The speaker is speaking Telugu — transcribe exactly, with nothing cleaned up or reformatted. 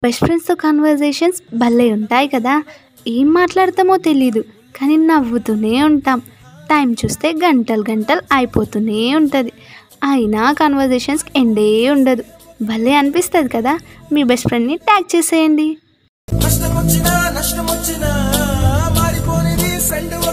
బెస్ట్ ఫ్రెండ్స్తో కన్వర్జేషన్స్ భలే ఉంటాయి కదా. ఏం మాట్లాడతామో తెలీదు కానీ నవ్వుతూనే ఉంటాం. టైం చూస్తే గంటలు గంటలు అయిపోతూనే ఉంటుంది. అయినా కన్వర్జేషన్స్కి ఎండే ఉండదు. భలే అనిపిస్తుంది కదా. మీ బెస్ట్ ఫ్రెండ్ని ట్యాగ్ చేసేయండి.